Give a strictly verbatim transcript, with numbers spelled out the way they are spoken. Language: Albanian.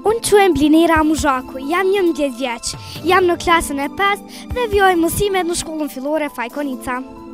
Unë quhem Blinera Muzhaku, jam njëmbëdhjetë vjeç, jam në klasën e pestë dhe vjoj mësimet në shkollën fillore Fajkonica.